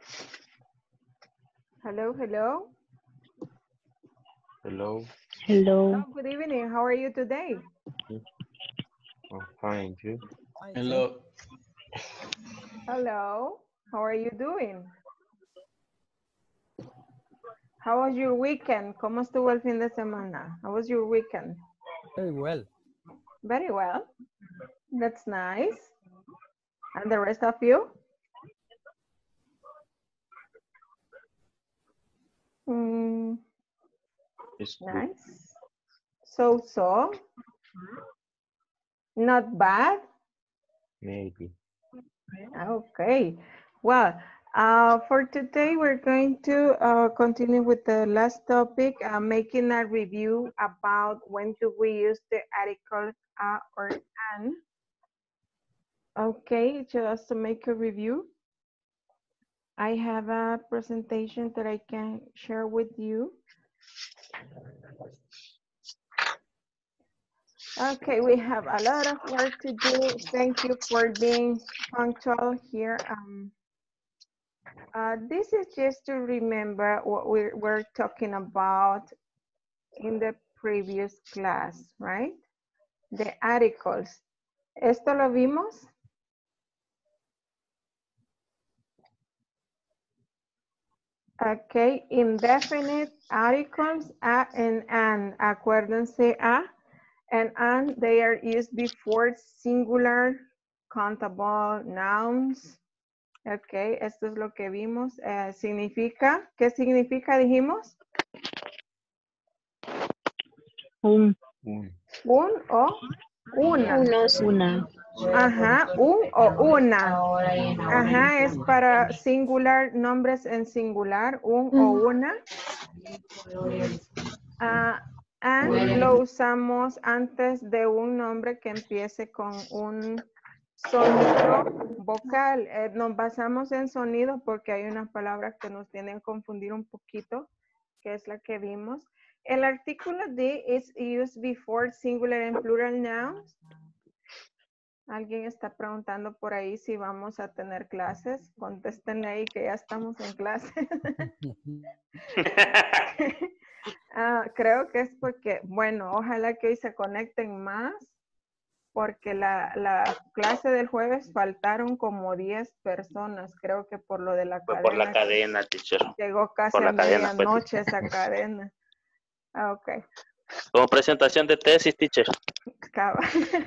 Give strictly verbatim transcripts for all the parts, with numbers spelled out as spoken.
Hello, hello. Hello. Hello, Hello. good evening. How are you today? I'm fine, you? Hello. Hello. How are you doing? How was your weekend? ¿Cómo estuvo el fin de semana? How was your weekend? Very well. Very well. That's nice. And the rest of you? Mm, It's good. nice. So, so. Not bad. Maybe. Okay. Well, uh, for today, we're going to uh, continue with the last topic, uh, making a review about when do we use the articles a or an. Okay, just to make a review, I have a presentation that I can share with you. Okay, we have a lot of work to do. Thank you for being punctual here. Um, uh, this is just to remember what we were talking about in the previous class, right? The articles. ¿Esto lo vimos? Okay, indefinite articles, a and an. Acuérdense, a and an, they are used before singular, countable nouns. Ok, esto es lo que vimos. Eh, significa, ¿qué significa dijimos? Un, Un. Un o una. unos, una. Ajá, un o una. Ajá, es para singular, nombres en singular, un o una. Ah, and lo usamos antes de un nombre que empiece con un sonido vocal. Eh, nos basamos en sonido porque hay unas palabras que nos tienen que confundir un poquito, que es la que vimos. El artículo de is used before singular and plural nouns. Alguien está preguntando por ahí si vamos a tener clases. Contéstenle ahí que ya estamos en clase. Ah, creo que es porque, bueno, ojalá que hoy se conecten más, porque la, la clase del jueves faltaron como diez personas, creo que por lo de la Fue cadena. por la cadena, teacher. Llegó casi Por a la cadena, pues. medianoche esa cadena. Ah, ok. Como presentación de tesis, teacher. Acaba.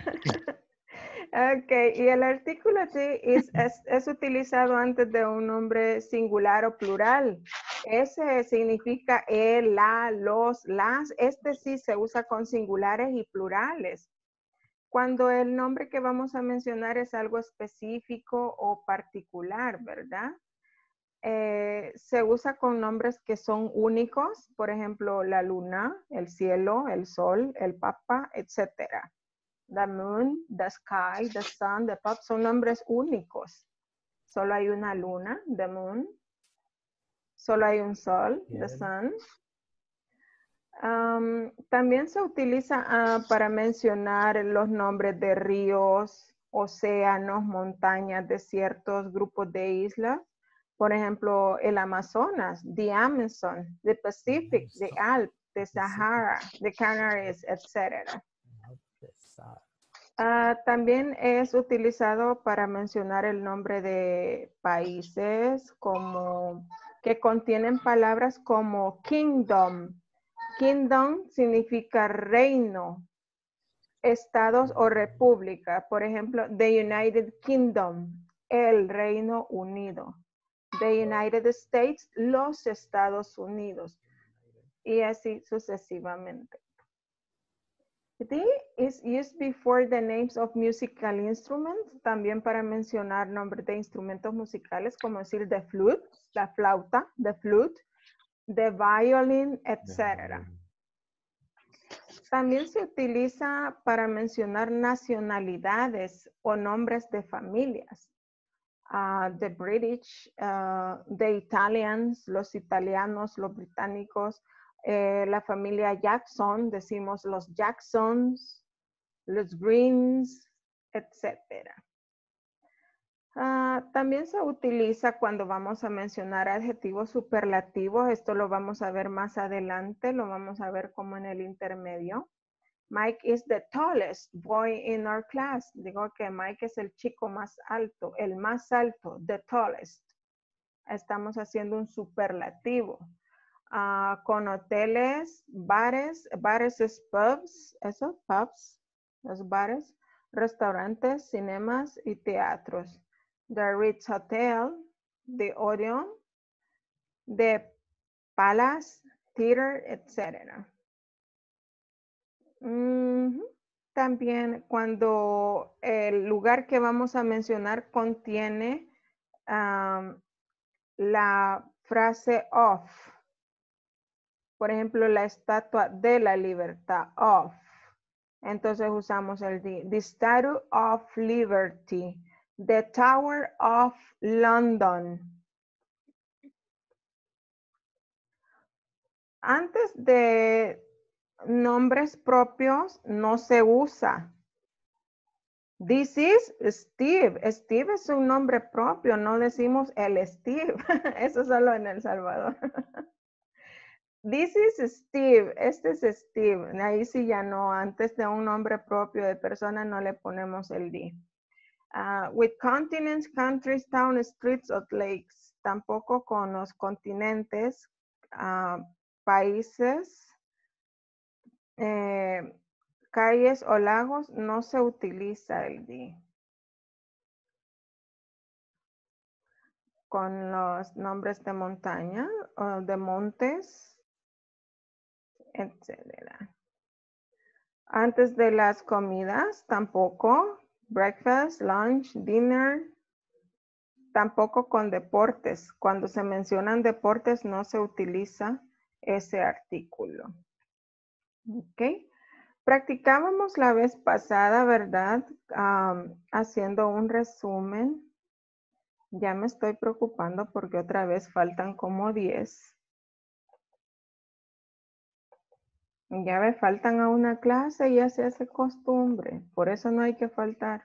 Ok, y el artículo sí es, es, es utilizado antes de un nombre singular o plural. Ese significa el, la, los, las. Este sí se usa con singulares y plurales. Cuando el nombre que vamos a mencionar es algo específico o particular, ¿verdad? Eh, se usa con nombres que son únicos, por ejemplo, la luna, el cielo, el sol, el papa, etcétera. The moon, the sky, the sun, the pop, son nombres únicos. Solo hay una luna, the moon. Solo hay un sol, the sun. Um, también se utiliza uh, para mencionar los nombres de ríos, océanos, montañas, desiertos, grupos de islas. Por ejemplo, el Amazonas, the Amazon, the Pacific, the Alps, the Sahara, the Canaries, etcétera. Uh, también es utilizado para mencionar el nombre de países como que contienen palabras como kingdom. Kingdom significa reino, estados o república. Por ejemplo, the United Kingdom, el Reino Unido. The United States, los Estados Unidos. Y así sucesivamente. The is used before the names of musical instruments, también para mencionar nombres de instrumentos musicales, como decir the flute, la flauta, the flute, the violin, etcétera. También se utiliza para mencionar nacionalidades o nombres de familias. Uh, the British, uh, the Italians, los italianos, los británicos, eh, la familia Jackson, decimos los Jacksons, los Greens, etcétera. Ah, también se utiliza cuando vamos a mencionar adjetivos superlativos. Esto lo vamos a ver más adelante. Lo vamos a ver como en el intermedio. Mike is the tallest boy in our class. Digo que Mike es el chico más alto, el más alto, the tallest. Estamos haciendo un superlativo. Uh, con hoteles, bares, bares es pubs, eso, pubs, los bares, restaurantes, cinemas y teatros. The Ritz Hotel, the Odeon, the Palace, Theater, etcétera. Mm-hmm. También cuando el lugar que vamos a mencionar contiene um, la frase of. Por ejemplo, la estatua de la libertad, of. Entonces usamos el the. The Statue of Liberty. The Tower of London. Antes de nombres propios no se usa. This is Steve. Steve es un nombre propio, no decimos el Steve. Eso solo en El Salvador. This is Steve. Este es Steve. Ahí sí ya no. Antes de un nombre propio de persona no le ponemos el D. Uh, with continents, countries, towns, streets, or lakes. Tampoco con los continentes, uh, países, eh, calles o lagos no se utiliza el D. Con los nombres de montaña o de montes, etcétera. Antes de las comidas, tampoco. Breakfast, lunch, dinner. Tampoco con deportes. Cuando se mencionan deportes no se utiliza ese artículo. Ok. Practicábamos la vez pasada, ¿verdad? Um, haciendo un resumen. Ya me estoy preocupando porque otra vez faltan como diez. Ya me faltan a una clase y ya se hace costumbre. Por eso no hay que faltar.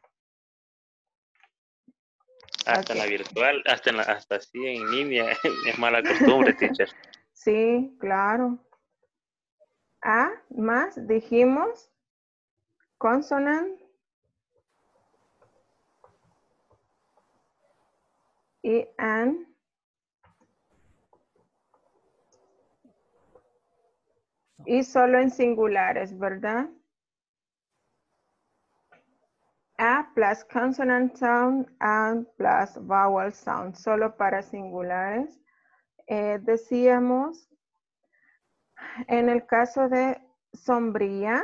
Hasta Okay. en la virtual, hasta, en la, hasta así en línea, es mala costumbre, teacher. Sí, claro. A más dijimos consonant y an. Y solo en singulares, ¿verdad? A plus consonant sound, and plus vowel sound, solo para singulares. Eh, decíamos, en el caso de sombría,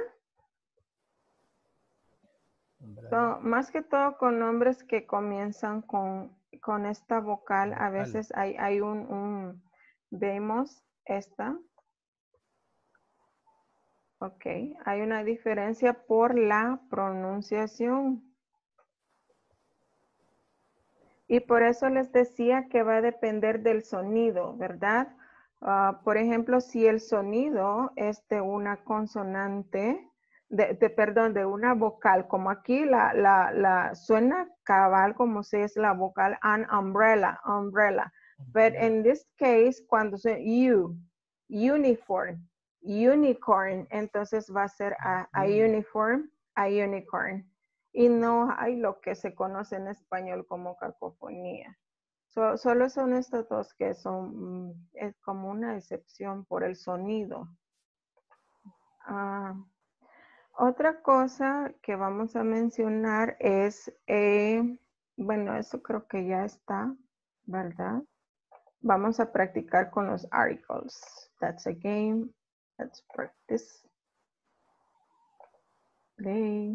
so, más que todo con nombres que comienzan con, con esta vocal, a veces hay, hay un, un, vemos esta. Ok, hay una diferencia por la pronunciación. Y por eso les decía que va a depender del sonido, ¿verdad? Uh, por ejemplo, si el sonido es de una consonante, de, de, perdón, de una vocal, como aquí la, la, la suena cabal como si es la vocal an umbrella, umbrella. But in this case, cuando se U, uniform, unicorn, entonces va a ser a, a uniform, a unicorn. Y no hay lo que se conoce en español como cacofonía. So, solo son estos dos que son mm, es como una excepción por el sonido. Uh, otra cosa que vamos a mencionar es, eh, bueno, eso creo que ya está, ¿verdad? Vamos a practicar con los articles. That's a game. Let's practice. Play.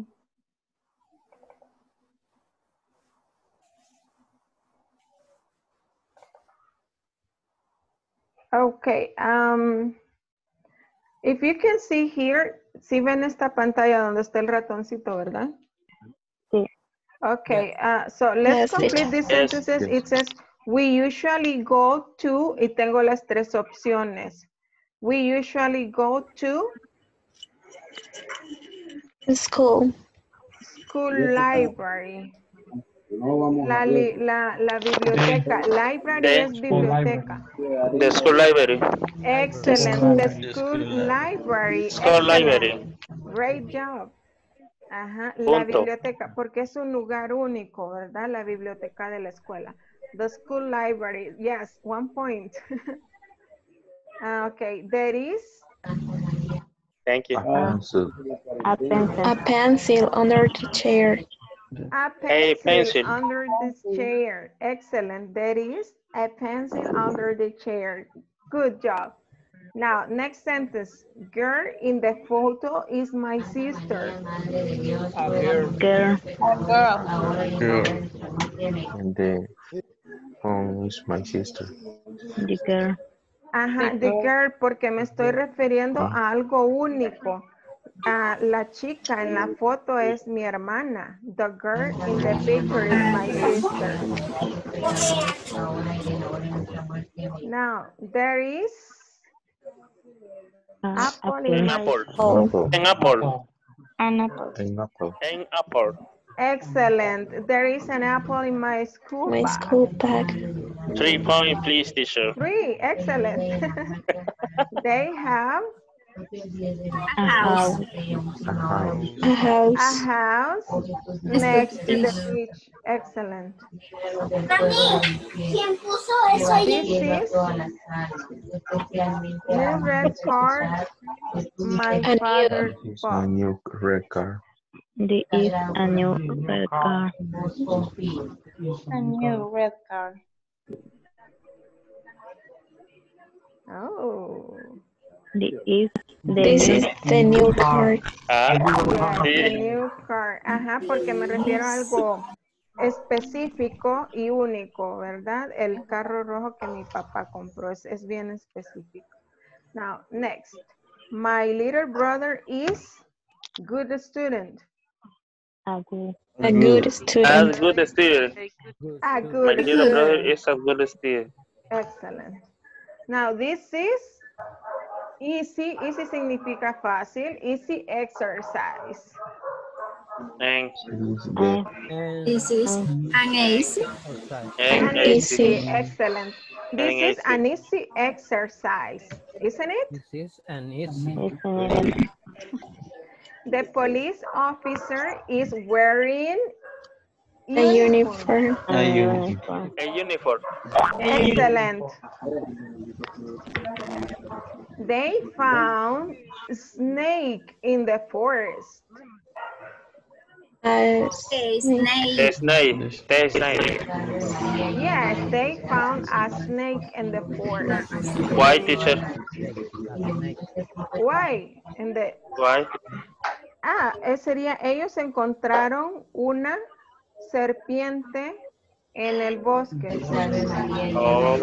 Okay. Um, if you can see here, si ven esta pantalla donde está el ratoncito, ¿verdad? Sí. Okay. Uh, so let's Yes, complete teacher. these Yes. sentences. Yes. It says, we usually go to, y tengo las tres opciones. We usually go to School. school library. La, li- la, la biblioteca. Library The- es biblioteca. The school library. Excellent. The The school library. School Excellent. library. Great job. Ajá. La Punto. biblioteca, porque es un lugar único, ¿verdad? La biblioteca de la escuela. The school library. Yes, one point. Ah, okay. There is Thank you. A pencil. A pencil. A pencil under the chair. a A pencil, pencil. under this chair. Excellent. There is a pencil under the chair. Good job. Now, next sentence. Girl in the photo is my sister. A girl. Girl. Girl. And the phone is my sister. The girl. Ajá, the girl, porque me estoy refiriendo a algo único. Ah, la chica en la foto es mi hermana. The girl in the picture is my sister. Now, there is Uh, apple in my Apple. Apple. An apple. An apple. An apple. An apple. Excellent. There is an apple in my school My bag. school bag. Three point, please, teacher. Three. Excellent. They have A house. A house. A a house. house next to the beach. Excellent. This is new red card my A new- father It's a bought. new red car. This is a new red car. A new red car. Oh. This is the This new is the new car. Ah, Yes, the sí. new car. Ajá, porque me refiero a algo específico y único, ¿verdad? El carro rojo que mi papá compró es, es bien específico. Now, next. My little brother is good student. a good. A good A student. good student. Good A student. My good little brother student. is a good student. Excellent. Now, this is easy. Easy significa fácil. Easy exercise. And, Is the And This is an easy. outside. and An easy. easy, excellent. This An is easy. an easy exercise, isn't it? This is an easy. It's an The police officer is wearing A uniform. a uniform. A uniform. Excellent. They found snake in the forest. A A snake. The snake. snake. The snake. Yes, they found a snake in the forest. Why, teacher? Why? In the Why? Ah, eh, sería, ellos encontraron una serpiente en el bosque. Oh,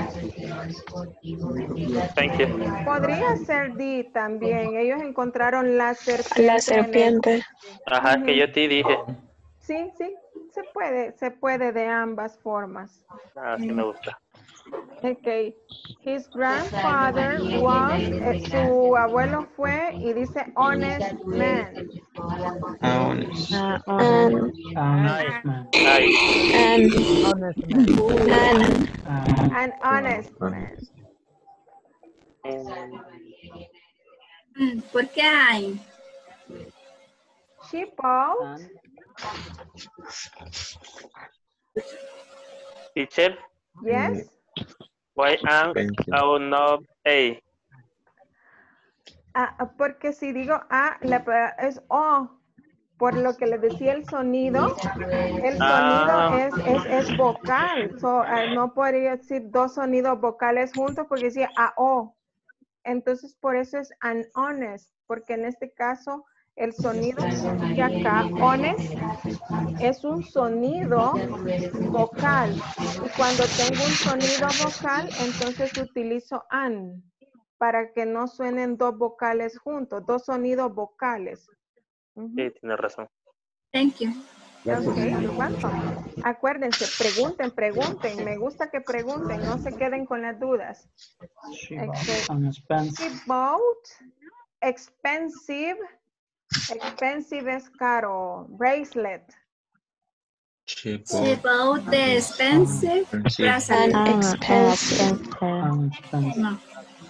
thank you. Podría ser di también. Ellos encontraron la serpiente. La en el- serpiente. Ajá, que yo te dije. Sí, sí, se puede, se puede de ambas formas. Ah, sí me gusta. Ok. His grandfather was, eh, su abuelo fue y dice honest man. Uh, And, Ay, and, Honest man. and An honest man. Mm, ¿Por qué hay? She bought And teacher, yes. why am pencil. I not A? Ah, ah, porque si digo A, la pa- es O. Por lo que les decía el sonido, el Ah. sonido es, es, es vocal. So, ah, no podría decir dos sonidos vocales juntos porque decía A, O. Entonces, por eso es an honest, porque en este caso, el sonido que acá, honest, es un sonido vocal. Y cuando tengo un sonido vocal, entonces utilizo an, para que no suenen dos vocales juntos, dos sonidos vocales. Ujú. Sí, tiene razón. Thank you. Okay, you're welcome. Acuérdense, pregunten, pregunten. Me gusta que pregunten, no se queden con las dudas. Okay. She bought expensive, expensive es caro, bracelet. She She bought bought the expensive expensive bracelet. An An expensive. expensive. No.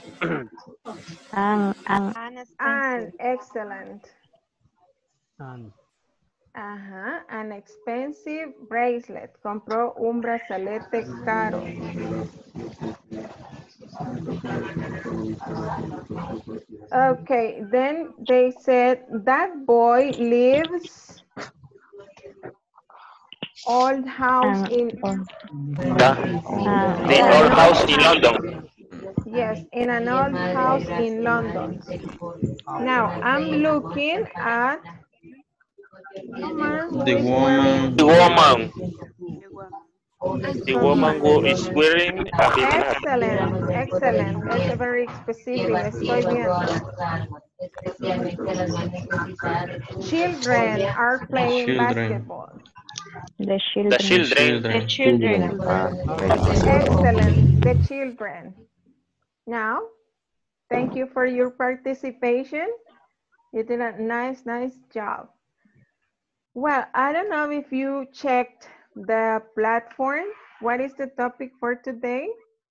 An, an, An excellent. And Ajá, an expensive bracelet. Compró un brazalete caro. Okay, then they said that boy lives old house an, in, The, an, the old house in London. yes, in an old house in London. Now, I'm looking at woman who the is wearing, woman The woman, I the woman who is wearing a big hat. excellent, excellent. Es very específico, estoy viendo. Children are playing Children. basketball. the The children. children. are playing. Excellent, the children. Now, thank you for your participation. You did a nice, nice job. Well, I don't know if you checked the platform. What is the topic for today?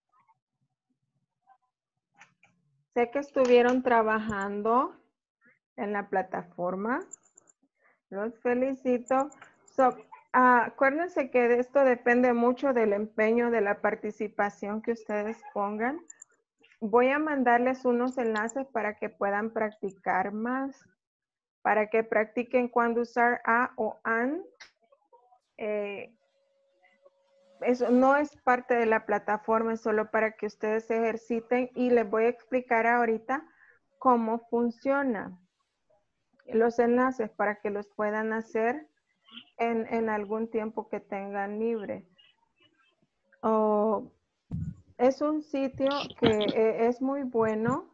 Sé que estuvieron trabajando en la plataforma. Los felicito. So, uh, acuérdense que de esto depende mucho del empeño, de la participación que ustedes pongan. Voy a mandarles unos enlaces para que puedan practicar más, para que practiquen cuándo usar a o an. Eh, eso no es parte de la plataforma, es solo para que ustedes se ejerciten y les voy a explicar ahorita cómo funciona los enlaces para que los puedan hacer en, en algún tiempo que tengan libre. Oh, es un sitio que eh, es muy bueno.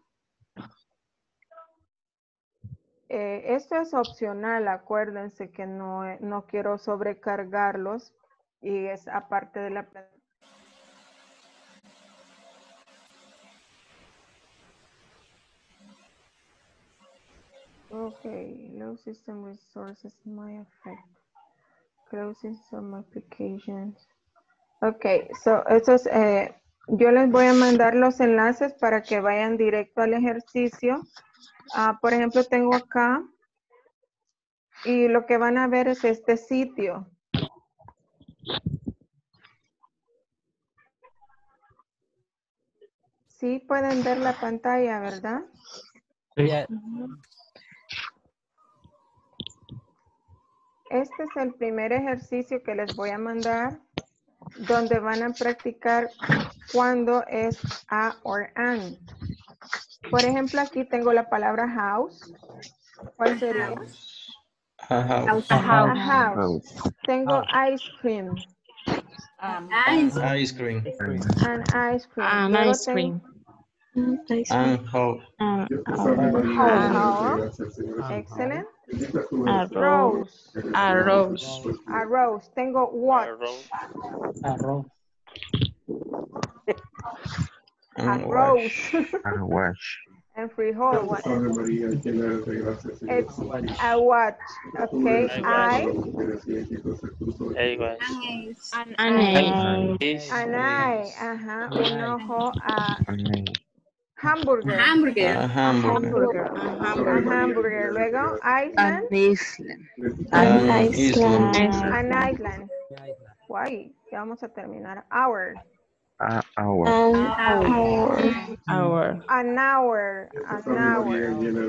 Eh, esto es opcional, acuérdense que no, eh, no quiero sobrecargarlos y es aparte de la plataforma. Okay, low system resources might affect closing some applications. Okay, so eso es, eh, yo les voy a mandar los enlaces para que vayan directo al ejercicio. Uh, por ejemplo, tengo acá y lo que van a ver es este sitio. Sí pueden ver la pantalla, ¿verdad? yeah, Este es el primer ejercicio que les voy a mandar, donde van a practicar cuando es a or an. Por ejemplo, aquí tengo la palabra house. ¿Cuál sería? A house. A A house. house. Tengo ice cream. Ice. Ice cream. An ice cream. An Luego ice cream. Nice. And how. An, tengo an, excellent. a rose. Rose. A rose. A rose. Tengo watch. arroz. A And rose. And watch. And frijol. It's a watch. Okay. I. Anyways. An An eye. Is An eye. Ajá. Un ojo. A And hamburger. hamburger. a A hamburger. hamburger. A hamburger. Luego, island. An Iceland. island. An island. Guay. Ya vamos a terminar. Hour. A hour. An Hour. hour. Hour. An hour. An hour.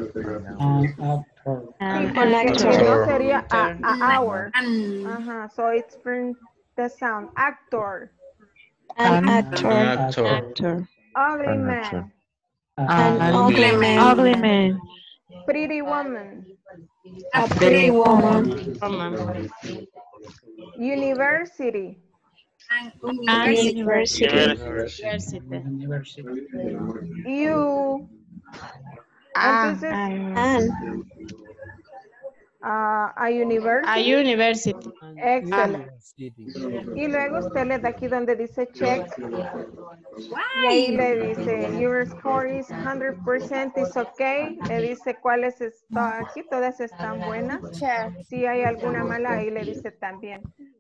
An Sí, actor. An porque actor. si no sería a, a hour. An, Ajá. So it's from the sound. Actor. An An actor. actor. Actor. Ugly An man. actor. An An ugly man. ugly man. Pretty woman. A pretty woman. Woman. University. an An university. University. university. You. An, Entonces, an, An ah, a university. a university. Excelente. City. Y luego usted le da aquí donde dice check. Y ahí Why? le dice, your score is one hundred percent is okay. Le dice cuáles están aquí, todas están buenas. Si hay alguna mala, ahí le dice también.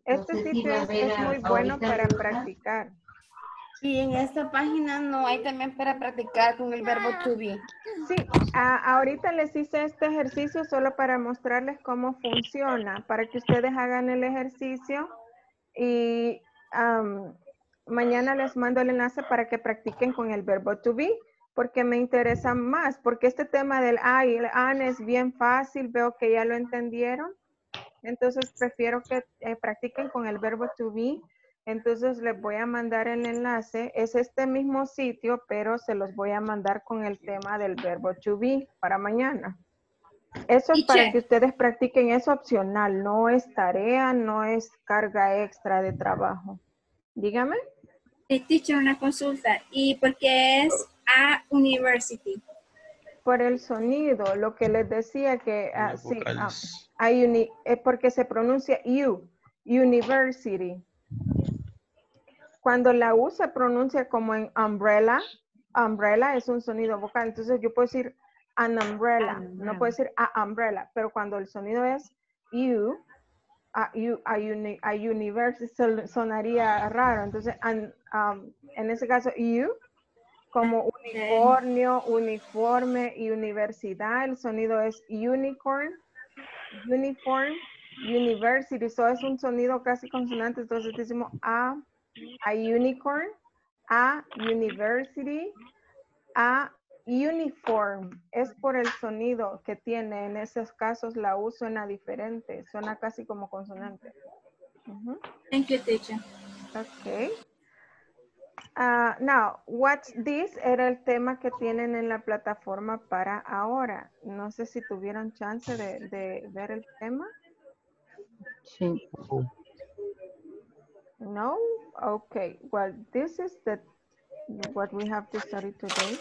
Este sitio es, es muy bueno para practicar. Y en esta página no hay también para practicar con el verbo to be. Sí, a- ahorita les hice este ejercicio solo para mostrarles cómo funciona, para que ustedes hagan el ejercicio y am, mañana les mando el enlace para que practiquen con el verbo to be, porque me interesa más, porque este tema del I y el an es bien fácil, veo que ya lo entendieron, entonces prefiero que eh, practiquen con el verbo to be. Entonces les voy a mandar el enlace. Es este mismo sitio, pero se los voy a mandar con el tema del verbo to be para mañana. Eso es para que ustedes practiquen, es opcional, no es tarea, no es carga extra de trabajo. Dígame. Eh, teacher, una consulta. ¿Y por qué es a university? Por el sonido, lo que les decía que ah, sí, ah, vocales. hay uni- es porque se pronuncia U, university. Cuando la U se pronuncia como en umbrella, umbrella es un sonido vocal. Entonces yo puedo decir an umbrella, no puedo decir a umbrella, pero cuando el sonido es U, a, U, a, uni, a university son- sonaría raro. Entonces an- um, en ese caso U, como unicornio, uniforme y universidad, el sonido es unicorn, uniform, university. Eso es un sonido casi consonante, entonces decimos a a unicorn, a university, a uniform. Es por el sonido que tiene. En esos casos la U suena diferente, suena casi como consonante. Uh-huh. Thank you, teacher. Ok. Uh, now, what's this? Era el tema que tienen en la plataforma para ahora. No sé si tuvieron chance de, de ver el tema. Sí. No? Okay. Well, this is the what we have to study today.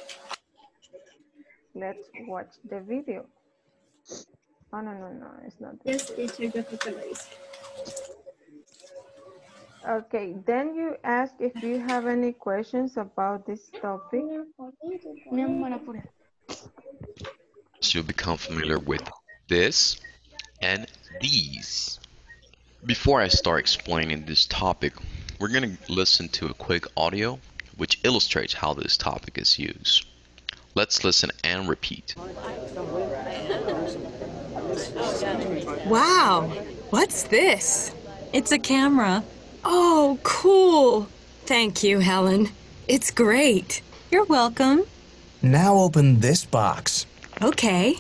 Let's watch the video. Oh, no, no, no, it's not this. Yes, teacher, yo creo que lo hice. Okay, then you ask if you have any questions about this topic. So you become familiar with this and these. Before I start explaining this topic, we're going to listen to a quick audio which illustrates how this topic is used. Let's listen and repeat. Wow, what's this? It's a camera. Oh, cool. Thank you, Helen. It's great. You're welcome. Now open this box. Okay.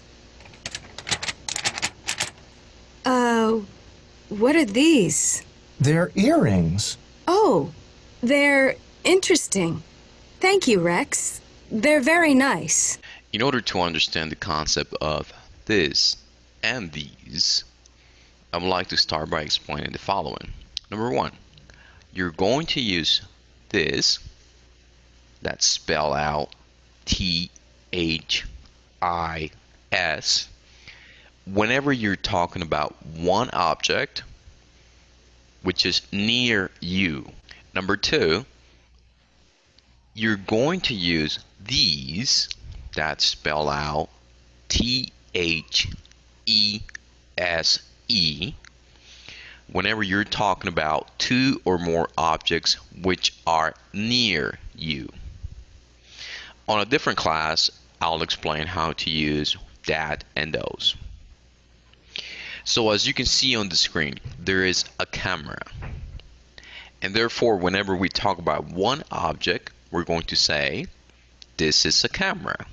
Uh, what are these? They're earrings. Oh, they're interesting. Thank you, Rex. They're very nice. In order to understand the concept of this and these, I would like to start by explaining the following. Number one, you're going to use this, that's spelled out T H I S, whenever you're talking about one object which is near you. Number two, you're going to use these, that's spelled out T H E S E, whenever you're talking about two or more objects which are near you. On a different class, I'll explain how to use that and those. So as you can see on the screen, there is a camera. And therefore, whenever we talk about one object, we're going to say, this is a camera.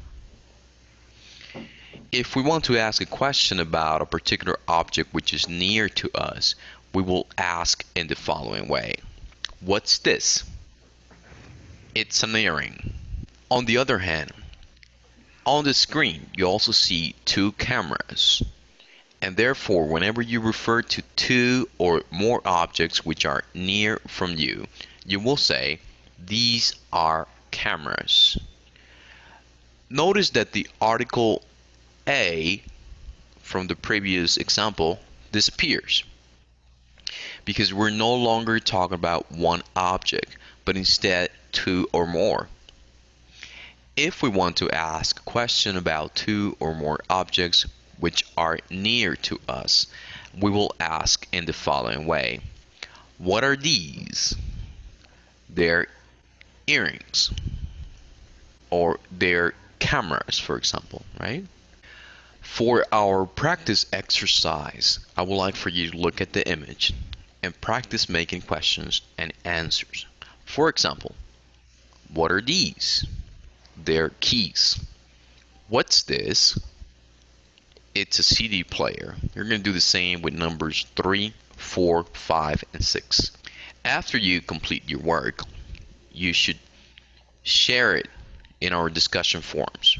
If we want to ask a question about a particular object which is near to us, we will ask in the following way. What's this? It's an earring. On the other hand, on the screen, you also see two cameras. And therefore, whenever you refer to two or more objects which are near from you, you will say, these are cameras. Notice that the article a from the previous example disappears because we're no longer talking about one object, but instead two or more. If we want to ask a question about two or more objects which are near to us, we will ask in the following way. What are these? They're earrings. Or they're cameras, for example, right? For our practice exercise, I would like for you to look at the image and practice making questions and answers. For example, what are these? They're keys. What's this? It's a C D player. You're going to do the same with numbers three, four, five, and six. After you complete your work, you should share it in our discussion forums.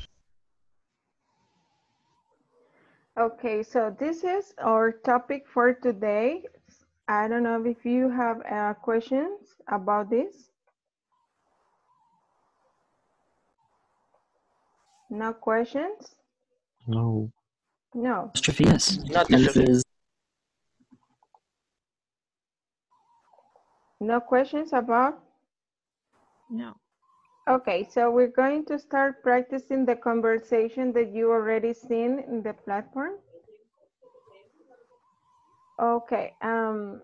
Okay, so this is our topic for today. I don't know if you have uh, questions about this. No questions? No. No. Yes. No, teacher. No questions about? No. Okay, so we're going to start practicing the conversation that you already seen in the platform. Okay, um,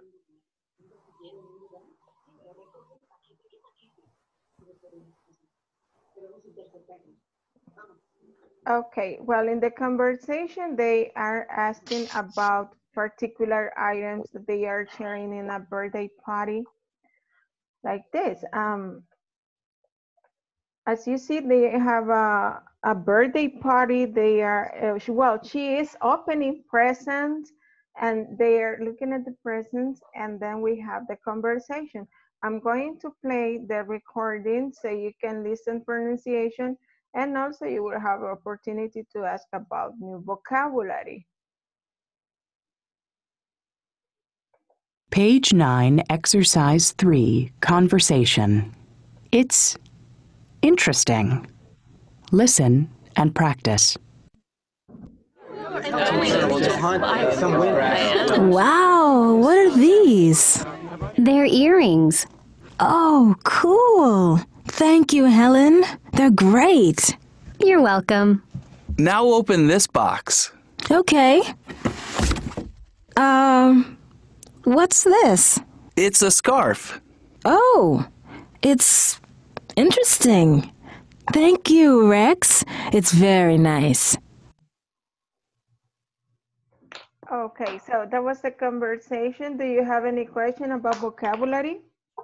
okay, well, in the conversation, they are asking about particular items that they are sharing in a birthday party like this. Um, as you see, they have a, a birthday party. They are, uh, well, she is opening presents and they are looking at the presents, and then we have the conversation. I'm going to play the recording so you can listen pronunciation, and also you will have opportunity to ask about new vocabulary. Page nine, exercise three, conversation. It's interesting. Listen and practice. Wow, what are these? They're earrings. Oh, cool. Thank you, Helen. They're great. You're welcome. Now open this box. Okay. Um, what's this? It's a scarf. Oh, it's interesting. Thank you, Rex. It's very nice. Okay, so that was the conversation. Do you have any question about vocabulary?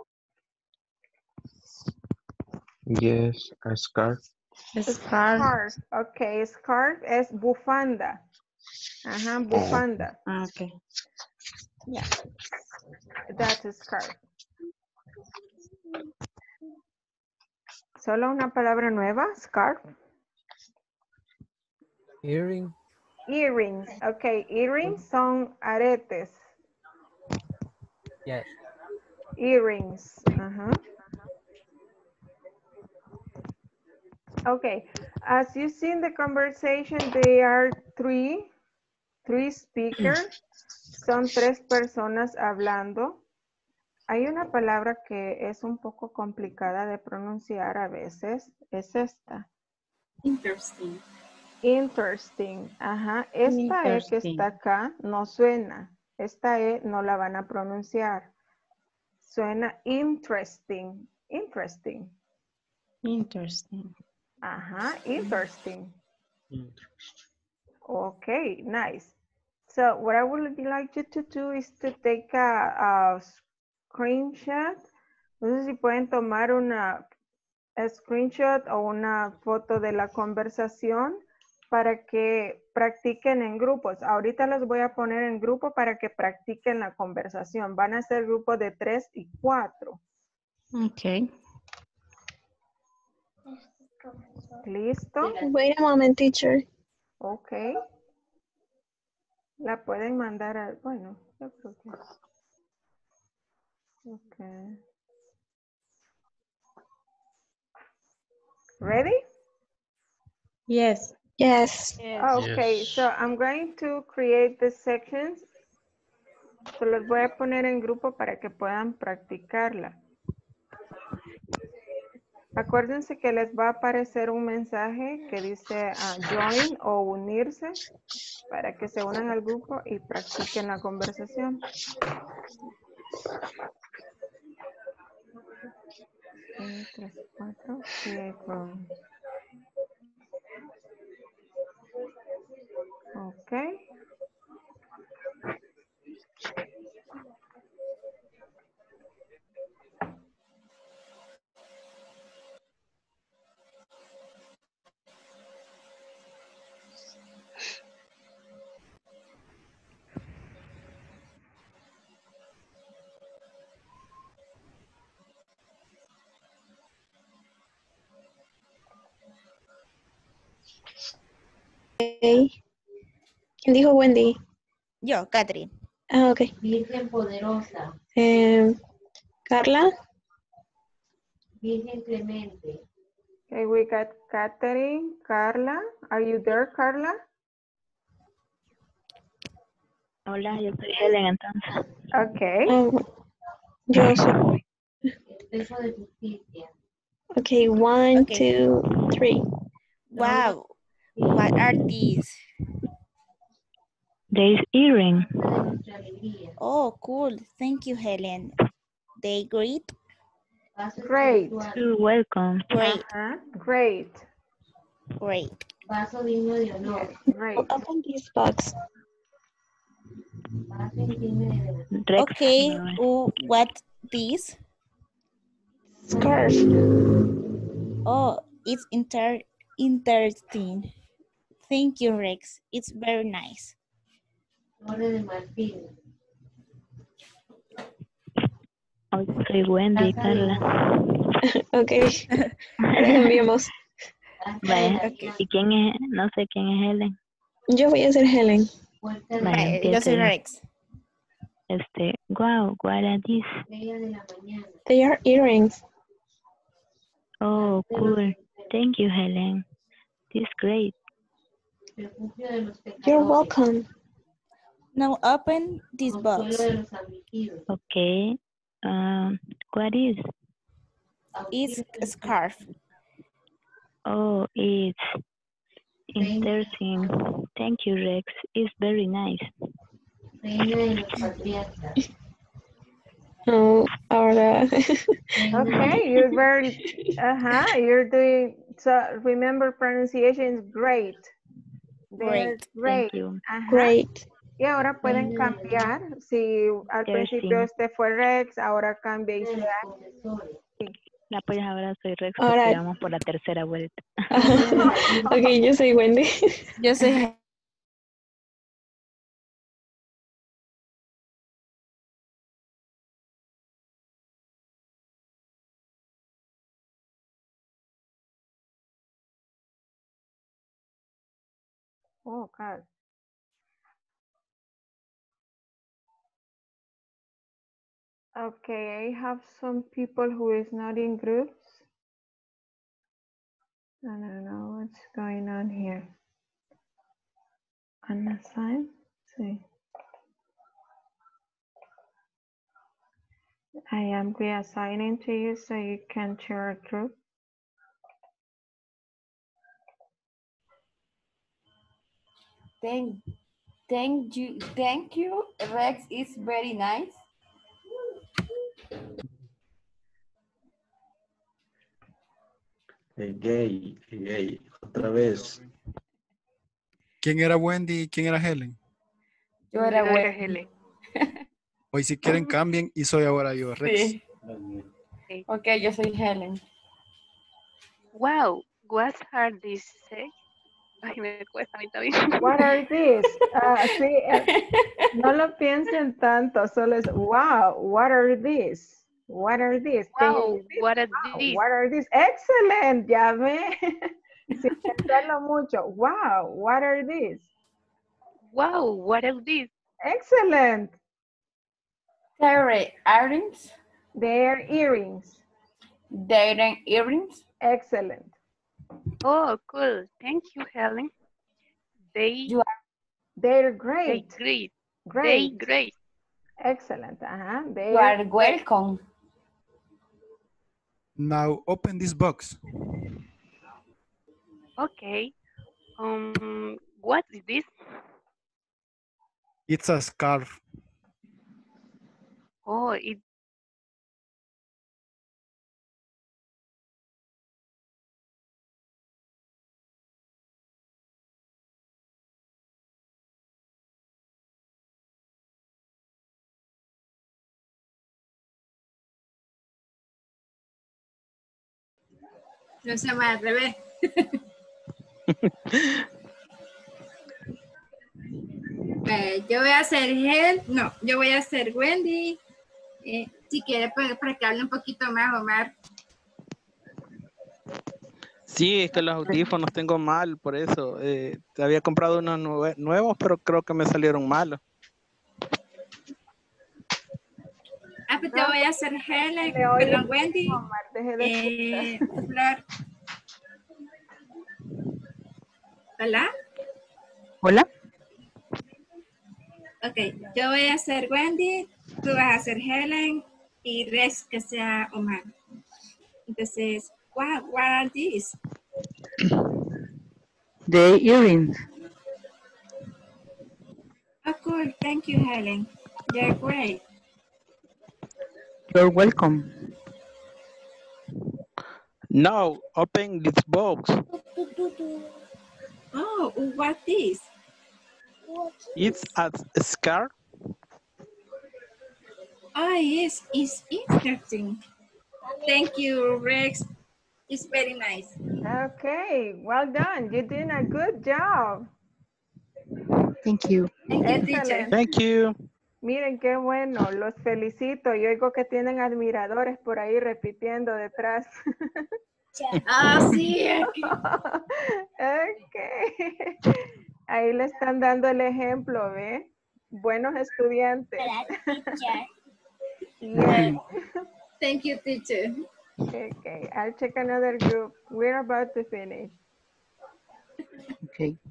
Yes, a scarf. Scarf. Okay, scarf es bufanda. Ajá, bufanda. Ah, okay. Yeah, that's a scarf. Solo una palabra nueva, scarf. Earring. Earrings. Okay, earrings son aretes. Yes. Earrings. Uh-huh. Okay, as you see in the conversation, there are three, three speakers. Son tres personas hablando. Hay una palabra que es un poco complicada de pronunciar a veces. Es esta. Interesting. Interesting. Ajá. Esta E que está acá no suena. Esta E no la van a pronunciar. Suena interesting. Interesting. Interesting. Ajá. Interesting. Okay, nice. So what I would like you to do is to take a, a screenshot. No sé si pueden tomar una a screenshot o una foto de la conversación para que practiquen en grupos. Ahorita los voy a poner en grupo para que practiquen la conversación. Van a ser grupos de tres y cuatro. Okay. ¿Listo? Wait a moment, teacher. Ok. La pueden mandar a... Bueno, yo creo que... Ok. Ready? Yes. Yes. Okay, yes. So I'm going to create the sections. Se los voy a poner en grupo para que puedan practicarla. Acuérdense que les va a aparecer un mensaje que dice uh, join o unirse para que se unan al grupo y practiquen la conversación. dos, tres, cuatro. Playground. Ok. Okay. ¿Quién dijo Wendy? Yo, Catherine. Ah, ok. Virgen poderosa. Eh, Carla. Virgen clemente. Okay, we got Catherine, Carla. Are you there, Carla? Hola, yo soy Helen entonces. Okay. Um, yo soy. Espejo de justicia. Okay, one, Okay. two, three. Wow. What are these? There's earring. Oh, cool. Thank you, Helen. They great? Great. You're welcome. Great. Uh-huh. Great. Great. Vaso digno de honor. Great. Open this box. Vaso insigne de Rex. Okay. no, Oh, what this? Scarf. Oh, it's inter interesting. Thank you, Rex. It's very nice. Torre de marfil. oh, soy Wendy, Carla. Ok. Ahora cambiamos. Vaya. Okay. ¿Y quién es? No sé quién es Helen. Yo voy a ser Helen. Puerta de Vaya, Vale, yo soy empiece. Rex. Este, wow, what are these? estrella de la mañana. They are earrings. Oh, cool. Thank you, Helen. This is great. Refugio de los pecadores. You're welcome. Now open this box. Consuelo de los afligidos. Okay. Um, what is? It's a scarf. Oh, it's interesting. Thank you, Rex. It's very nice. Reina de los patriarcas. Oh, ahora. Okay, you're very, uh-huh, you're doing, so remember pronunciation is great. They're Great. great. Thank you. Ajá. Great. Y ahora pueden cambiar. Si al principio Interesting. este fue Rex, ahora cambia y De sea. los confesores. Ya pues ahora soy Rex Ahora- porque vamos por la tercera vuelta. Ok, yo soy Wendy. Yo soy Oh, God. Okay, I have some people who is not in groups. I don't know what's going on here. Unassign? See. I am reassigning to you so you can share a group. Thank, thank you, thank you. Rex is very nice. Eh, gay, gay, otra vez. ¿Quién era Wendy y quién era Helen? Yo era buena. Hoy si quieren cambien y soy ahora yo, Rex. Sí. Ok, yo soy Helen. Wow, what are these? Say? Ay, me cuesta a mí también. What are these? Ah, sí, eh, no lo piensen tanto, solo es wow, what are these? What are these? Can you Wow, repeat? what are Wow, these? what are these? Excellent, ya ve. Sin pensarlo mucho. Wow, what are these? Wow, what are these? Excellent. Terry earrings. They're earrings. They're earrings. Excellent. Oh, cool. Thank you, Helen. They, You are, They're they great. great. They Great. great. Excellent. Uh-huh. you They're are welcome. Now open this box. Okay. Um, what is this? It's a scarf. Oh, it No se llama al revés. Eh, yo voy a hacer Hel, no, yo voy a hacer Wendy. Eh, si quiere, para, para que hable un poquito más, Omar. Sí, es que los audífonos tengo mal, por eso. Eh, había comprado unos nue- nuevos, pero creo que me salieron malos. Ah, pues te voy a hacer Helen, Le oye, perdón, Wendy. Omar, deje de Eh, escuchar. Flor. Hola. Hola. Ok, yo voy a ser Wendy, tú vas a ser Helen y Rex que sea Omar. Entonces, what, what are these? The earrings. Oh, cool. Thank you, Helen. You're great. You're welcome. Now, open this box. Oh, what is? It's a scarf. Oh, yes, it's interesting. Thank you, Rex. It's very nice. Okay, well done. You're doing a good job. Thank you. Thank you, teacher. Excellent. Thank you. Miren qué bueno, los felicito. Yo oigo que tienen admiradores por ahí repitiendo detrás. Ah, sí. Okay. Ahí le están dando el ejemplo, ¿ve? Buenos estudiantes. Yes. Thank you, teacher. Okay, I'll check another group. We're about to finish. Okay.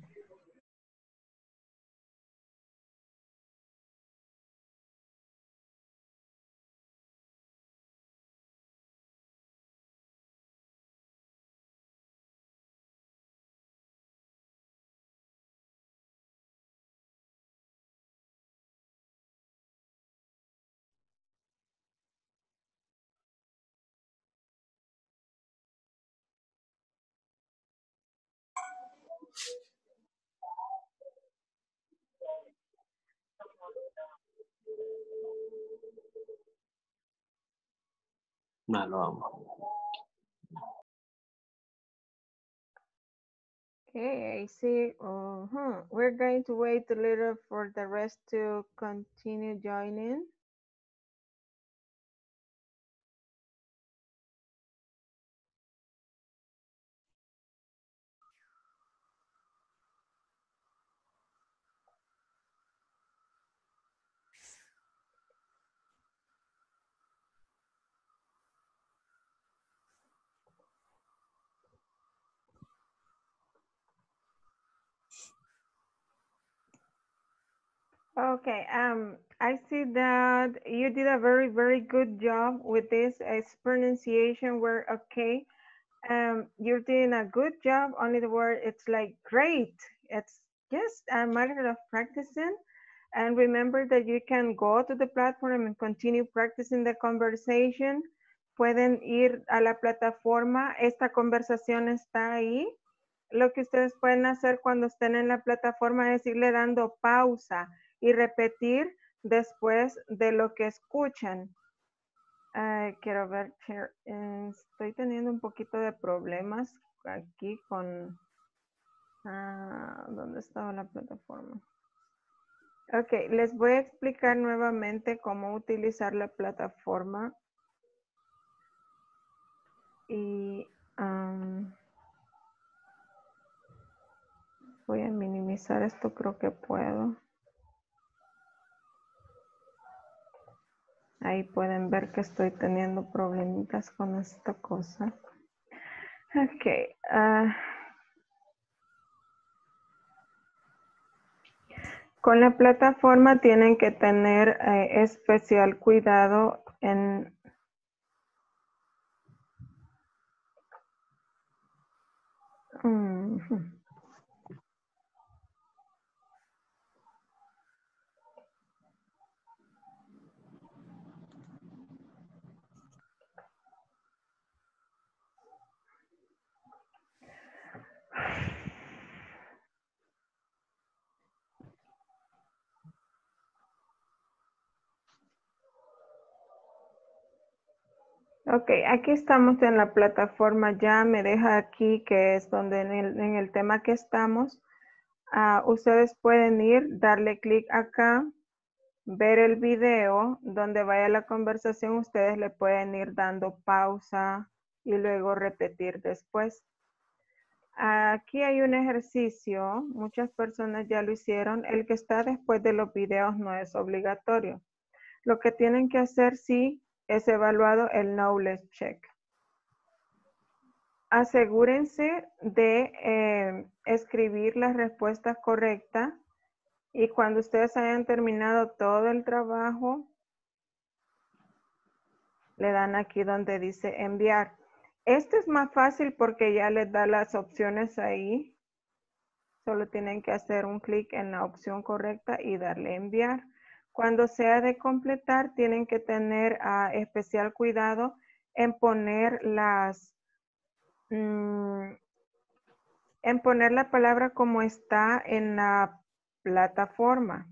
Malo, vamos. Okay, I see. Uh-huh. We're going to wait a little for the rest to continue joining. Okay, um, I see that you did a very, very good job with this. Its pronunciation were okay. Um, you're doing a good job. Only the word, it's like great. It's just a matter of practicing. And remember that you can go to the platform and continue practicing the conversation. Pueden ir a la plataforma. Esta conversación está ahí. Lo que ustedes pueden hacer cuando estén en la plataforma es irle dando pausa y repetir después de lo que escuchan. Uh, quiero ver, uh, estoy teniendo un poquito de problemas aquí con... Uh, ¿dónde estaba la plataforma? Ok, les voy a explicar nuevamente cómo utilizar la plataforma. Y um, voy a minimizar esto, creo que puedo. Ahí pueden ver que estoy teniendo problemitas con esta cosa. Ok. Uh, con la plataforma tienen que tener eh, especial cuidado en... Mm-hmm. Ok, aquí estamos en la plataforma, ya me deja aquí que es donde en el, en el tema que estamos, uh, ustedes pueden ir, darle clic acá, ver el video, donde vaya la conversación, ustedes le pueden ir dando pausa y luego repetir después. Aquí hay un ejercicio, muchas personas ya lo hicieron, el que está después de los videos no es obligatorio. Lo que tienen que hacer sí es evaluado el knowledge check. Asegúrense de eh, escribir las respuestas correctas y cuando ustedes hayan terminado todo el trabajo, le dan aquí donde dice enviar. Este es más fácil porque ya les da las opciones ahí. Solo tienen que hacer un clic en la opción correcta y darle enviar. Cuando sea de completar, tienen que tener uh, especial cuidado en poner las, mmm, en poner la palabra como está en la plataforma.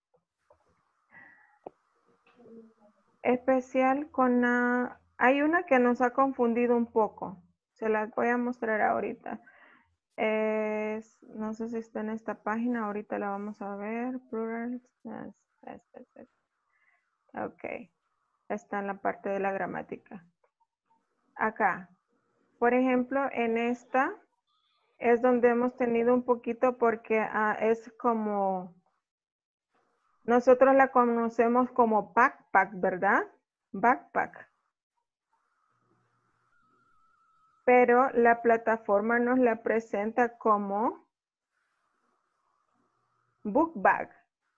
Especial con la, hay una que nos ha confundido un poco. Se las voy a mostrar ahorita. Es, no sé si está en esta página, ahorita la vamos a ver. Plural. Ok, está en la parte de la gramática. Acá, por ejemplo, en esta es donde hemos tenido un poquito porque uh, es como, nosotros la conocemos como backpack, ¿verdad? Backpack. Pero la plataforma nos la presenta como book bag.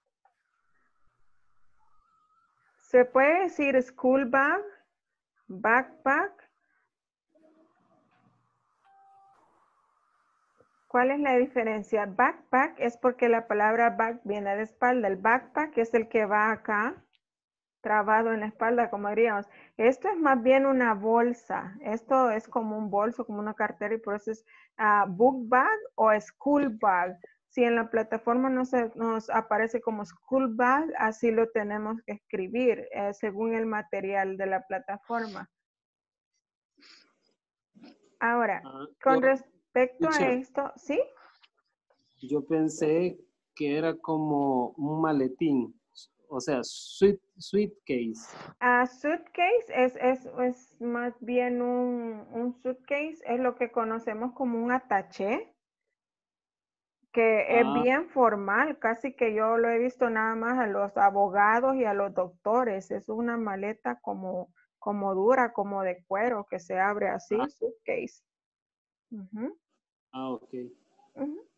Se puede decir school bag, backpack. ¿Cuál es la diferencia? Backpack es porque la palabra back viene de espalda. El backpack es el que va acá, trabado en la espalda, como diríamos. Esto es más bien una bolsa. Esto es como un bolso, como una cartera, y por eso es uh, book bag o school bag. Si en la plataforma nos, nos aparece como school bag, así lo tenemos que escribir eh, según el material de la plataforma. Ahora, Ah, con yo, respecto teacher, a esto, ¿sí? yo pensé que era como un maletín, o sea, suit, suitcase. A suitcase es, es, es más bien un, un suitcase, es lo que conocemos como un attaché, que Ah. es bien formal, casi que yo lo he visto nada más a los abogados y a los doctores. Es una maleta como, como dura, como de cuero, que se abre así, Ah. suitcase. Uh-huh. Ah, ok. Uh-huh.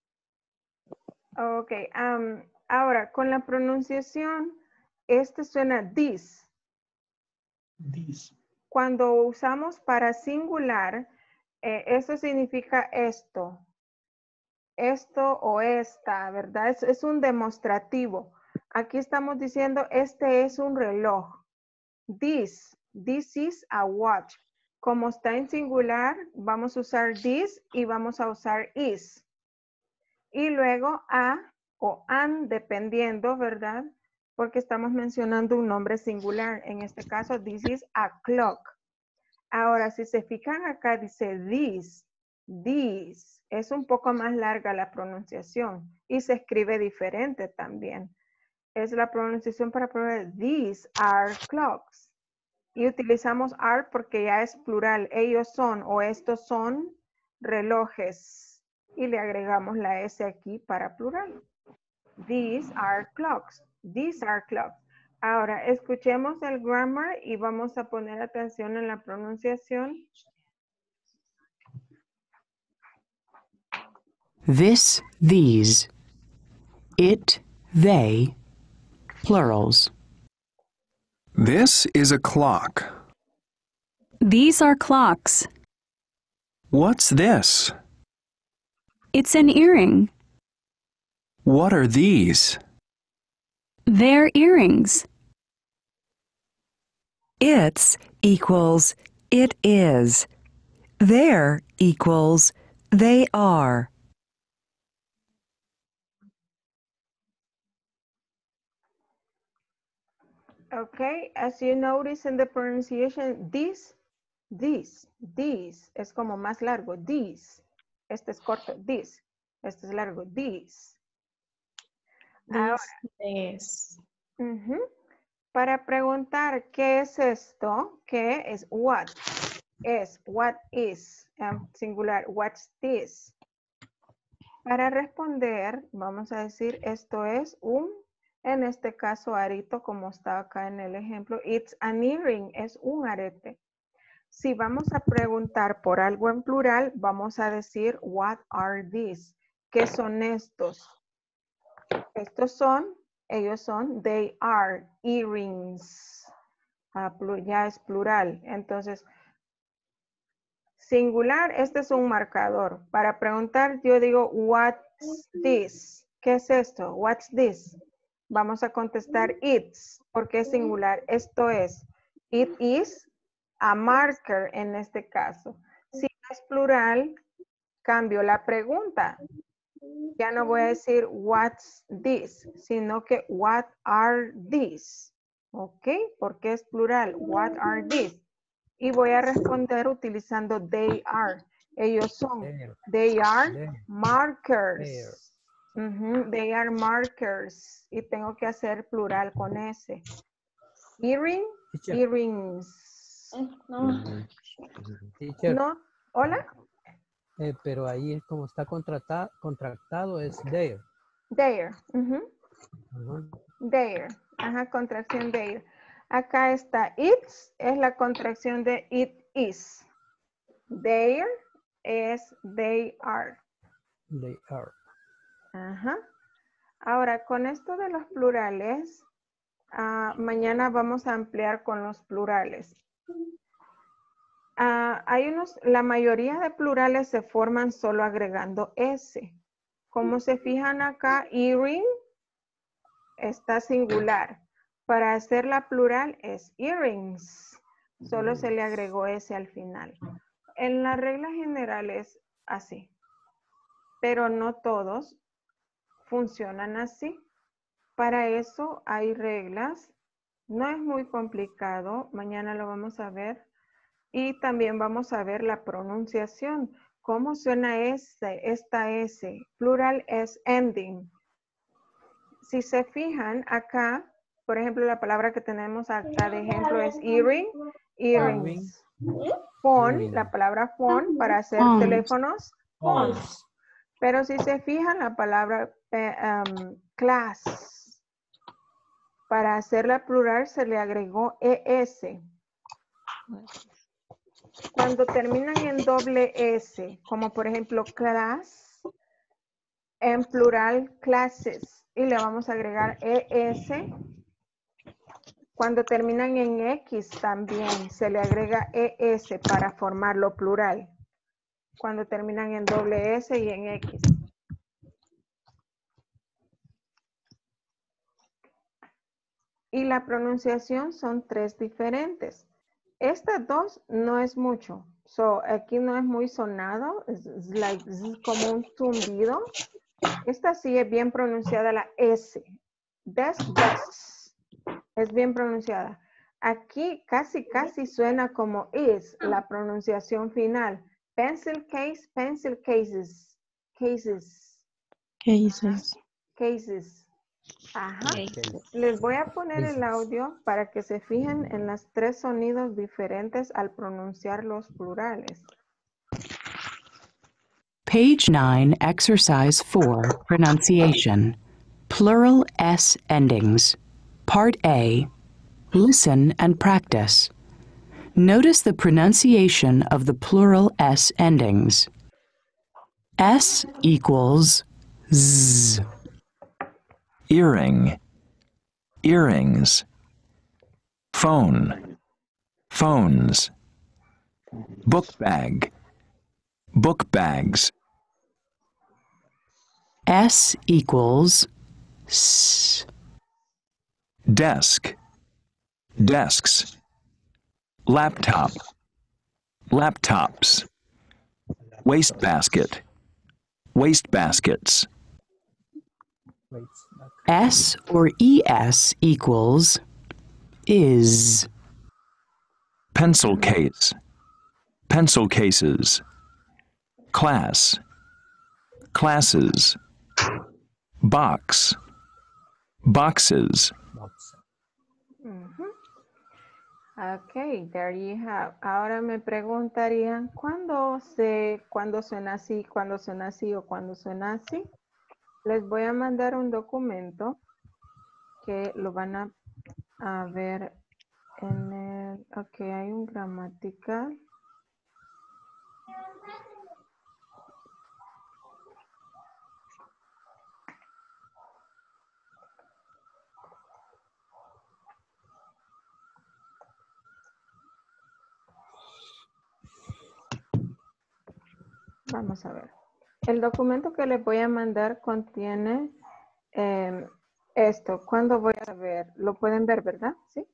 Ok, um, ahora con la pronunciación, este suena this. This. Cuando usamos para singular, eh, eso significa esto. Esto o esta, ¿verdad? Es, es un demostrativo. Aquí estamos diciendo, este es un reloj. This, this is a watch. Como está en singular, vamos a usar this y vamos a usar is. Y luego a o an, dependiendo, ¿verdad? Porque estamos mencionando un nombre singular. En este caso, this is a clock. Ahora, si se fijan acá, dice this, this. Es un poco más larga la pronunciación y se escribe diferente también. Es la pronunciación para pronunciar these are clocks. Y utilizamos are porque ya es plural. Ellos son o estos son relojes. Y le agregamos la S aquí para plural. These are clocks. These are clocks. Ahora, escuchemos el grammar y vamos a poner atención en la pronunciación. This, these. It, they. Plurals. This is a clock. These are clocks. What's this? It's an earring. What are these? They're earrings. It's equals it is. There equals they are. Okay, as you notice in the pronunciation, this This, this, es como más largo, this. Este es corto, this. Este es largo, this. Ahora, This. ujú. Para preguntar qué es esto, qué es what, es what is, um, singular, what's this. Para responder, vamos a decir esto es un, en este caso arito, como está acá en el ejemplo, it's an earring, es un arete. Si vamos a preguntar por algo en plural, vamos a decir what are these, ¿qué son estos? Estos son, ellos son, they are earrings. Ah, ya es plural. Entonces, singular, este es un marcador. Para preguntar, yo digo, what's this? ¿Qué es esto? What's this? Vamos a contestar it's, porque es singular. Esto es, it is a marker en este caso. Si es plural, cambio la pregunta. Ya no voy a decir what's this, sino que what are these. ¿Ok? Porque es plural. What are these? Y voy a responder utilizando they are. Ellos son. They are markers. Uh-huh. They are markers. Y tengo que hacer plural con ese. Earring, earrings. No. Teacher, No. ¿Hola? eh, pero ahí es como está contratado, contractado es there. There. Uh-huh. Ajá. There. Ajá, contracción there. Acá está it's, es la contracción de it is. There es they are. They are. Ajá. Ahora, con esto de los plurales, uh, mañana vamos a ampliar con los plurales. Uh, hay unos, la mayoría de plurales se forman solo agregando S. Como se fijan acá, earring está singular. Para hacerla plural es earrings. Solo se le agregó S al final. En la regla general es así. Pero no todos funcionan así. Para eso hay reglas. No es muy complicado. Mañana lo vamos a ver. Y también vamos a ver la pronunciación. ¿Cómo suena este, esta S? Plural es ending. Si se fijan acá, por ejemplo, la palabra que tenemos acá de ejemplo es earring, earrings. Phone, la palabra phone para hacer Phones. teléfonos, phones. Pero si se fijan la palabra eh, um, class, para hacerla plural se le agregó E S. Cuando terminan en doble S, como por ejemplo class, en plural classes, y le vamos a agregar E S. Cuando terminan en X también se le agrega E S para formarlo plural. Cuando terminan en doble S y en X. Y la pronunciación son tres diferentes. Estas dos no es mucho. So, aquí no es muy sonado. Es, es like, es como un zumbido. Esta sí es bien pronunciada la S. Des, des. Es bien pronunciada. Aquí casi, casi suena como is la pronunciación final. Pencil case, pencil cases. Cases. Cases. Cases. Ajá. Cases. Les voy a poner el audio para que se fijen en los tres sonidos diferentes al pronunciar los plurales. Page nine, Exercise four, Pronunciation. Plural S endings. Part A. Listen and practice. Notice the pronunciation of the plural S endings. S equals Z. Earring, earrings. Phone, phones. Book bag, book bags. S equals S. Desk, desks. Laptop, laptops. Wastebasket, wastebaskets. S or E S equals is. Pencil case, pencil cases, class, classes, box, boxes. Ujú. Ok, there you have. Ahora me preguntarían, ¿cuándo se, cuándo suena así, cuándo suena así o cuándo suena así? Les voy a mandar un documento que lo van a, a ver en el, ok, hay un gramatical. Vamos a ver. El documento que les voy a mandar contiene eh, esto. ¿Cuándo voy a ver? Lo pueden ver, ¿verdad? Sí.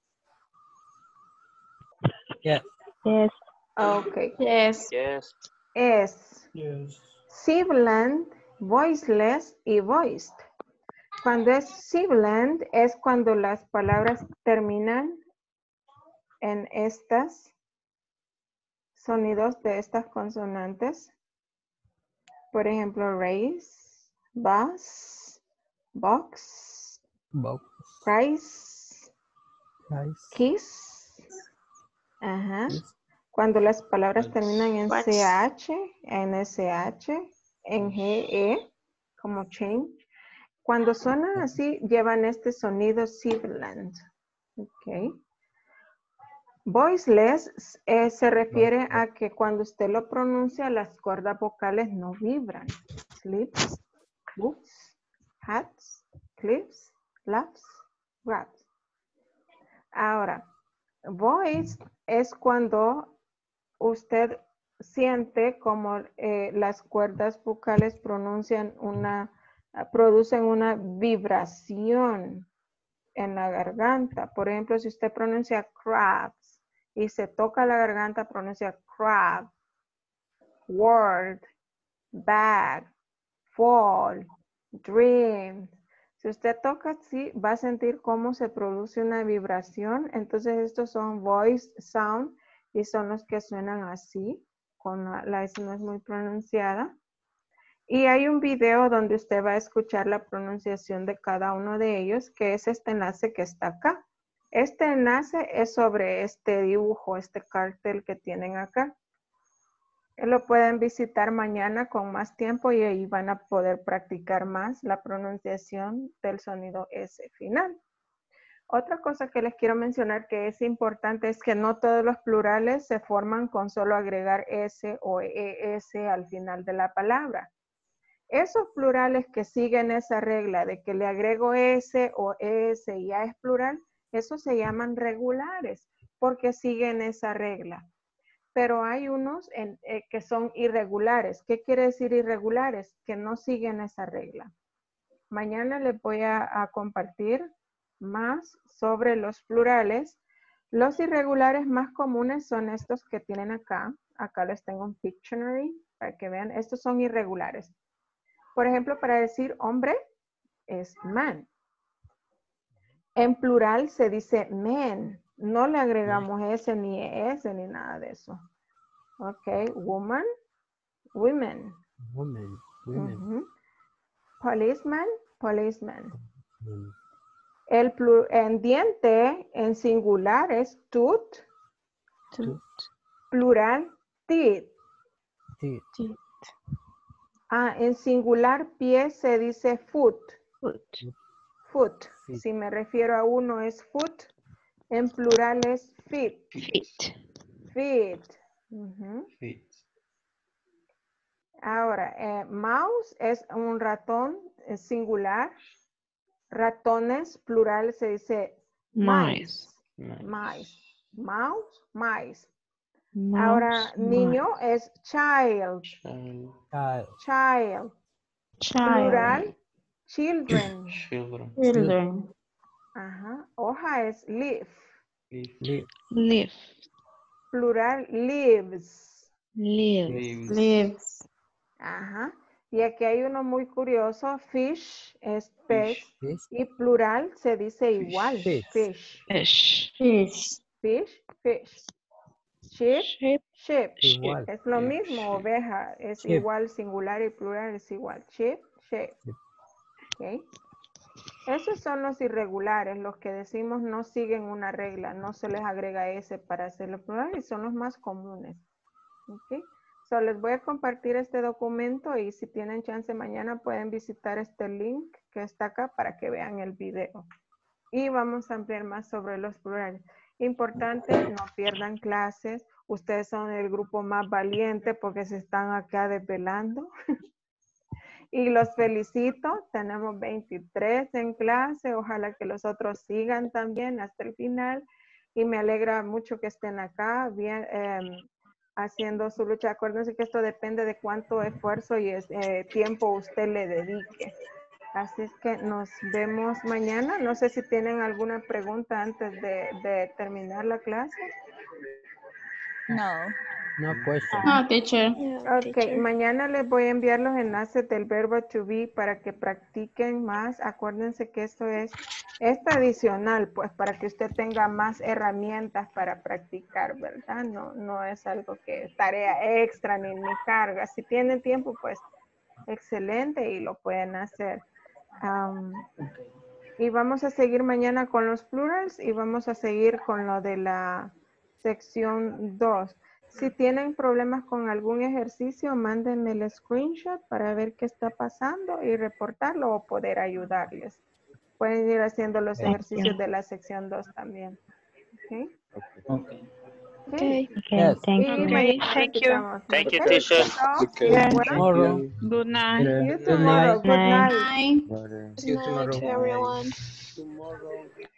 Yes. Yes. Ok. Yes. Yes. Es Yes. sibilant, voiceless y voiced. Cuando es sibilant es cuando las palabras terminan en estas sonidos de estas consonantes. Por ejemplo, raise, bus, box, Box. price, Price. kiss. Ajá. Kiss. Cuando las palabras terminan en Watch. C H, en S H, en G E, como change. Cuando suenan así, llevan este sonido sibilant. Ok. Voiceless eh, se refiere a que cuando usted lo pronuncia, las cuerdas vocales no vibran. Sleeps, books, hats, clips, laughs, raps. Ahora, voice es cuando usted siente como eh, las cuerdas vocales pronuncian una, producen una vibración en la garganta. Por ejemplo, si usted pronuncia crabs y se toca la garganta, pronuncia crab, word, bag, fall, dream. Si usted toca así, va a sentir cómo se produce una vibración. Entonces, estos son voice sound y son los que suenan así, con la, la S no es muy pronunciada. Y hay un video donde usted va a escuchar la pronunciación de cada uno de ellos, que es este enlace que está acá. Este enlace es sobre este dibujo, este cartel que tienen acá. Lo pueden visitar mañana con más tiempo y ahí van a poder practicar más la pronunciación del sonido S final. Otra cosa que les quiero mencionar que es importante es que no todos los plurales se forman con solo agregar S o E S al final de la palabra. Esos plurales que siguen esa regla de que le agrego S o ES y ya es plural, esos se llaman regulares porque siguen esa regla. Pero hay unos en, eh, que son irregulares. ¿Qué quiere decir irregulares? Que no siguen esa regla. Mañana les voy a, a compartir más sobre los plurales. Los irregulares más comunes son estos que tienen acá. Acá les tengo un Pictionary para que vean. Estos son irregulares. Por ejemplo, para decir hombre es man. En plural se dice men. No le agregamos S ni S ni nada de eso. Ok, woman, women. Women. Women. Uh-huh. Policeman, policeman. Mm. El plu- en diente en singular es tooth. Tooth. Plural, teeth. Teeth. Ah, en singular pie se dice foot. Foot. Foot. Feet. Si me refiero a uno es foot. En plural es feet. Feet. Feet. Ujú. Feet. Ahora, eh, mouse es un ratón es singular. Ratones, plural, se dice mice. Nice. Mice. Mouse, mice. Mouse, Ahora, niño mice. es child. Child. Child. Child. Child. Plural, children. Children. Children. Ajá. Hoja es leaf. Leaf. Leaf. Leaf. Plural, leaves. Leaves. Leaves. Leaves. Ajá. Y aquí hay uno muy curioso. Fish es pez. Fish. Fish. Y plural se dice Fish. igual. Fish. Fish. Fish. Fish. Fish, fish. Sheep, Sheep. Sheep. Igual. Es lo mismo, oveja. Es Sheep. igual, singular y plural es igual. Sheep, sheep. Ok. Esos son los irregulares, los que decimos no siguen una regla, no se les agrega S para hacerlo plural y son los más comunes. Ok. So, les voy a compartir este documento y si tienen chance mañana pueden visitar este link que está acá para que vean el video. Y vamos a ampliar más sobre los plurales. Importante, no pierdan clases. Ustedes son el grupo más valiente porque se están acá desvelando. Y los felicito. Tenemos veintitrés en clase. Ojalá que los otros sigan también hasta el final. Y me alegra mucho que estén acá bien, eh, haciendo su lucha. Acuérdense que esto depende de cuánto esfuerzo y es, eh, tiempo usted le dedique. Así es que nos vemos mañana. No sé si tienen alguna pregunta antes de, de terminar la clase. No. No question. No, teacher. Ok, mañana les voy a enviar los enlaces del verbo to be para que practiquen más. Acuérdense que esto es, es adicional, pues, para que usted tenga más herramientas para practicar, ¿verdad? No, no es algo que es tarea extra ni, ni carga. Si tienen tiempo, pues, excelente y lo pueden hacer. Um, y vamos a seguir mañana con los plurals y vamos a seguir con lo de la sección dos. Si tienen problemas con algún ejercicio, mándenme el screenshot para ver qué está pasando y reportarlo o poder ayudarles. Pueden ir haciendo los ejercicios de la sección dos también. ¿Ok? Okay. Okay, Yes. thank Y you. mañana Thank you. practicamos. Thank you, ¿Ok? teacher. So, Okay. well, Tomorrow. Good night. see you Good tomorrow. night. Good night. Night. Good Good night to everyone. Tomorrow.